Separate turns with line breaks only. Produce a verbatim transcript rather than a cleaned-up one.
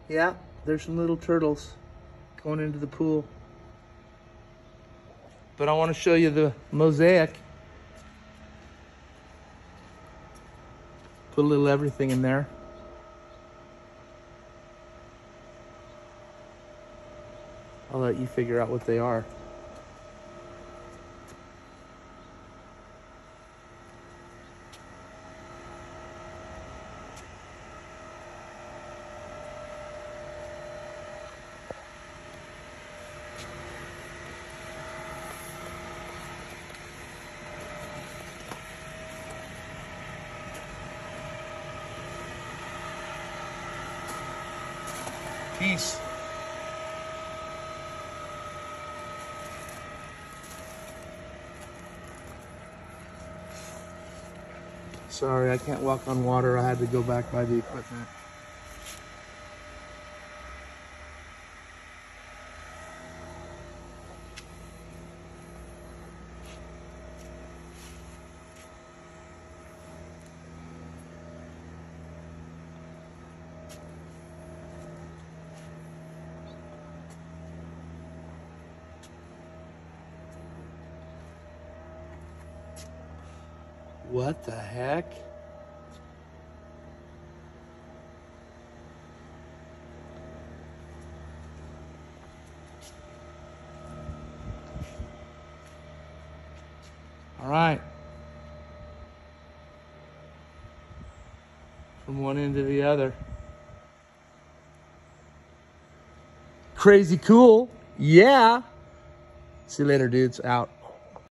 Yeah, there's some little turtles going into the pool. But I want to show you the mosaic. Put a little everything in there. I'll let you figure out what they are. Peace. Sorry, I can't walk on water. I had to go back by the equipment. What the heck? All right. From one end to the other. Crazy cool. Yeah. See you later, dudes. Out.